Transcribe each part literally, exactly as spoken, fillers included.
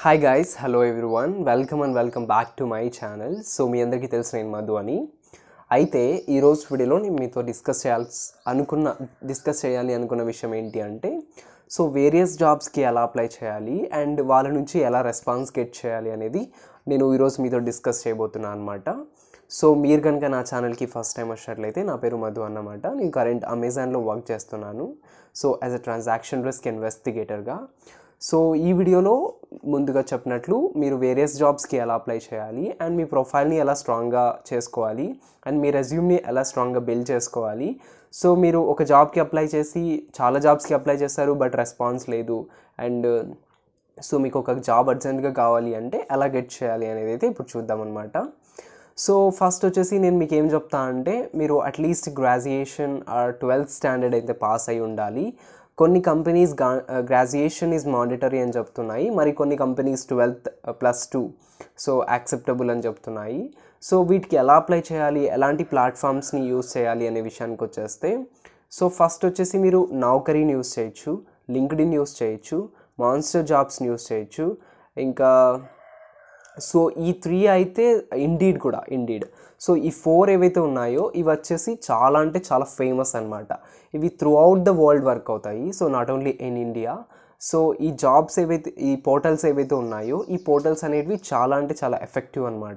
Hi guys, hello everyone, welcome and welcome back to my channel. So మీ అందరికీ తెలుసు నేను మధు అని. అయితే ఈ రోజు వీడియోలో నేను మీతో డిస్కస్ చేయాల్సి అనుకున్న డిస్కస్ చేయాలి అనుకున్న విషయం ఏంటి అంటే సో వేరియస్ జాబ్స్కి ఎలా అప్లై చేయాలి అండ్ వాళ్ళ నుంచి ఎలా రెస్పాన్స్ గెట్ చేయాలి అనేది నేను ఈరోజు మీతో డిస్కస్ చేయబోతున్నాను అనమాట. సో మీరు కనుక నా ఛానల్కి ఫస్ట్ టైం వచ్చినట్లయితే నా పేరు మధు అన్నమాట. నేను కరెంట్ అమెజాన్లో వర్క్ చేస్తున్నాను. So as a transaction risk ఇన్వెస్టిగేటర్గా. సో ఈ వీడియోలో ముందుగా చెప్పినట్లు మీరు వేరియస్ జాబ్స్కి ఎలా అప్లై చేయాలి అండ్ మీ ప్రొఫైల్ని ఎలా స్ట్రాంగ్గా చేసుకోవాలి అండ్ మీ రెజ్యూమ్ని ఎలా స్ట్రాంగ్గా బిల్డ్ చేసుకోవాలి. సో మీరు ఒక జాబ్కి అప్లై చేసి చాలా జాబ్స్కి అప్లై చేస్తారు బట్ రెస్పాన్స్ లేదు అండ్ సో మీకు ఒక జాబ్ అర్జెంట్గా కావాలి అంటే ఎలా గెట్ చేయాలి అనేది అయితే ఇప్పుడు చూద్దామన్నమాట. సో ఫస్ట్ వచ్చేసి నేను మీకు ఏం చెప్తా అంటే మీరు at least graduation or twelfth standard అయితే పాస్ అయి ఉండాలి. కొన్ని కంపెనీస్ గా గ్రాడ్యుయేషన్ ఈజ్ మాండేటరీ అని చెప్తున్నాయి, మరి కొన్ని companies twelfth plus two so acceptable అని చెప్తున్నాయి. సో వీటికి ఎలా అప్లై చేయాలి, ఎలాంటి ప్లాట్ఫామ్స్ని యూస్ చేయాలి అనే విషయానికి వచ్చేస్తే సో ఫస్ట్ వచ్చేసి మీరు నౌకరీని యూస్ చేయొచ్చు, లింక్డ్ఇన్ యూస్ చేయొచ్చు, మాన్స్టర్ జాబ్స్ని యూస్ చేయొచ్చు. ఇంకా సో ఈ త్రీ అయితే ఇండీడ్ కూడా ఇండీడ్ సో ఈ ఫోర్ ఏవైతే ఉన్నాయో ఇవి వచ్చేసి చాలా అంటే చాలా ఫేమస్ అనమాట. ఇవి throughout the world work అవుతాయి. So not only in India. So ఈ జాబ్స్ ఏవైతే ఈ పోర్టల్స్ ఏవైతే ఉన్నాయో ఈ పోర్టల్స్ అనేవి చాలా అంటే చాలా ఎఫెక్టివ్ అనమాట.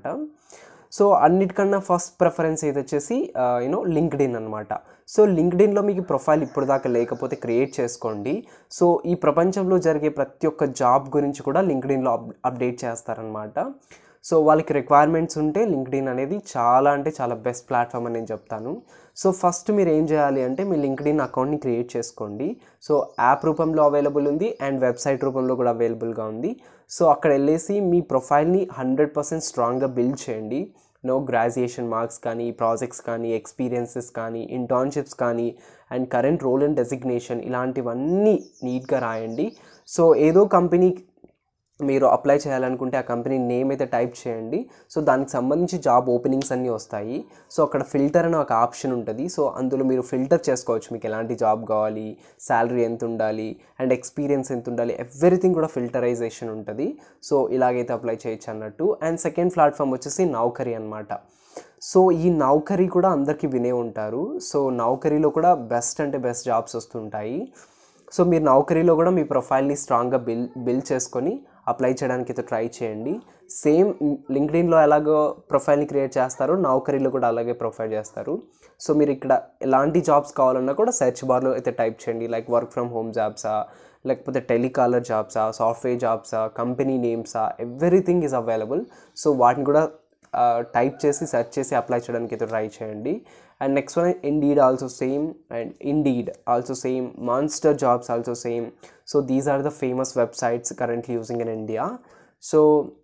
సో అన్నిటికన్నా ఫస్ట్ ప్రిఫరెన్స్ ఏది వచ్చేసి యూనో లింక్డ్ఇన్ అనమాట. సో లింక్డ్ఇన్లో మీకు ప్రొఫైల్ ఇప్పుడు దాకా లేకపోతే క్రియేట్ చేసుకోండి. సో ఈ ప్రపంచంలో జరిగే ప్రతి ఒక్క జాబ్ గురించి కూడా లింక్డ్ఇన్లో అప్ అప్డేట్ చేస్తారనమాట. సో వాళ్ళకి రిక్వైర్మెంట్స్ ఉంటే లింక్డ్ఇన్ అనేది చాలా అంటే చాలా బెస్ట్ ప్లాట్ఫామ్ అని నేను చెప్తాను. సో ఫస్ట్ మీరు ఏం చేయాలి అంటే మీ లింక్డ్ఇన్ అకౌంట్ని క్రియేట్ చేసుకోండి. సో యాప్ రూపంలో అవైలబుల్ ఉంది అండ్ వెబ్సైట్ రూపంలో కూడా అవైలబుల్గా ఉంది. సో అక్కడ వెళ్ళేసి మీ ప్రొఫైల్ని హండ్రెడ్ పర్సెంట్ స్ట్రాంగ్గా బిల్డ్ చేయండి. నో గ్రాడ్యుయేషన్ మార్క్స్ కానీ, ప్రాజెక్ట్స్ కానీ, ఎక్స్పీరియన్సెస్ కానీ, ఇంటర్న్షిప్స్ కానీ and current role and designation ఇలాంటివన్నీ నీట్గా రాయండి. సో ఏదో కంపెనీ మీరు అప్లై చేయాలనుకుంటే ఆ కంపెనీ నేమ్ అయితే టైప్ చేయండి. సో దానికి సంబంధించి జాబ్ ఓపెనింగ్స్ అన్నీ వస్తాయి. సో అక్కడ ఫిల్టర్ అని ఒక ఆప్షన్ ఉంటుంది. సో అందులో మీరు ఫిల్టర్ చేసుకోవచ్చు మీకు ఎలాంటి జాబ్ కావాలి, శాలరీ ఎంత ఉండాలి అండ్ ఎక్స్పీరియన్స్ ఎంత ఉండాలి, ఎవ్రీథింగ్ కూడా ఫిల్టరైజేషన్ ఉంటుంది. సో ఇలాగైతే అప్లై చేయొచ్చు అన్నట్టు. అండ్ సెకండ్ ప్లాట్ఫామ్ వచ్చేసి నౌకరీ అనమాట. సో ఈ నౌకరీ కూడా అందరికీ వినే ఉంటారు. సో నౌకరీలో కూడా బెస్ట్ అంటే బెస్ట్ జాబ్స్ వస్తుంటాయి. సో మీరు నౌకరీలో కూడా మీ ప్రొఫైల్ని స్ట్రాంగ్గా బిల్ బిల్డ్ చేసుకొని అప్లై చేయడానికి అయితే ట్రై చేయండి. సేమ్ లింక్డ్ఇన్లో ఎలాగో ప్రొఫైల్ని క్రియేట్ చేస్తారో నౌకరీలో కూడా అలాగే ప్రొఫైల్ చేస్తారు. సో మీరు ఇక్కడ ఎలాంటి జాబ్స్ కావాలన్నా కూడా సెర్చ్ బార్లో అయితే టైప్ చేయండి. లైక్ వర్క్ ఫ్రమ్ హోమ్ జాబ్సా, లేకపోతే టెలికాలర్ జాబ్సా, సాఫ్ట్వేర్ జాబ్సా, కంపెనీ నేమ్సా, ఎవ్రీథింగ్ ఈజ్ అవైలబుల్. సో వాటిని కూడా టైప్ చేసి సెర్చ్ చేసి అప్లై చేయడానికి అయితే ట్రై చేయండి. And next one Indeed also same and Indeed also same, Monster Jobs also same. So these are the famous websites currently using in India. So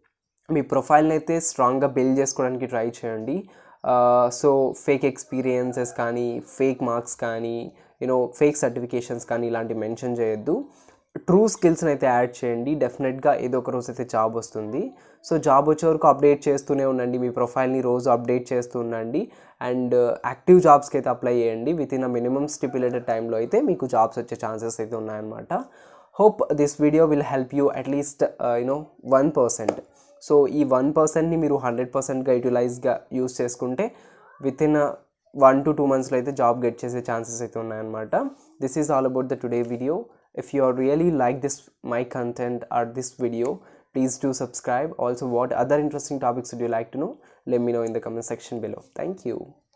మీ ప్రొఫైల్ని అయితే స్ట్రాంగ్గా బిల్డ్ చేసుకోవడానికి ట్రై చేయండి. సో ఫేక్ ఎక్స్పీరియన్సెస్ కానీ, fake marks కానీ, you know fake certifications కానీ ఇలాంటివి మెన్షన్ చేయొద్దు. ట్రూ స్కిల్స్ని అయితే యాడ్ చేయండి. డెఫినెట్గా ఏదో ఒక రోజు అయితే జాబ్ వస్తుంది. సో జాబ్ వచ్చే వరకు అప్డేట్ చేస్తూనే ఉండండి, మీ ప్రొఫైల్ని రోజు అప్డేట్ చేస్తూ ఉండండి అండ్ యాక్టివ్ జాబ్స్కి అయితే అప్లై చేయండి. Within a minimum stipulated టైంలో అయితే మీకు జాబ్స్ వచ్చే ఛాన్సెస్ అయితే ఉన్నాయన్నమాట. Hope this video will help you at least you know one percent. So ఈ వన్ పర్సెంట్ని మీరు హండ్రెడ్ పర్సెంట్గా యూటిలైజ్గా యూస్ చేసుకుంటే within one to two మంత్స్లో అయితే జాబ్ గెట్ చేసే ఛాన్సెస్ అయితే ఉన్నాయన్నమాట. This is all about the today video. If you are really like this my content or this video, please do subscribe. Also, what other interesting topics would you like to know? Let me know in the comment section below. Thank you.